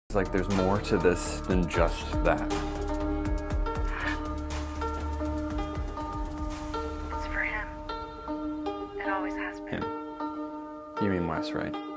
It's like there's more to this than just that. It's for him. It always has been. Him. You mean Wes, right?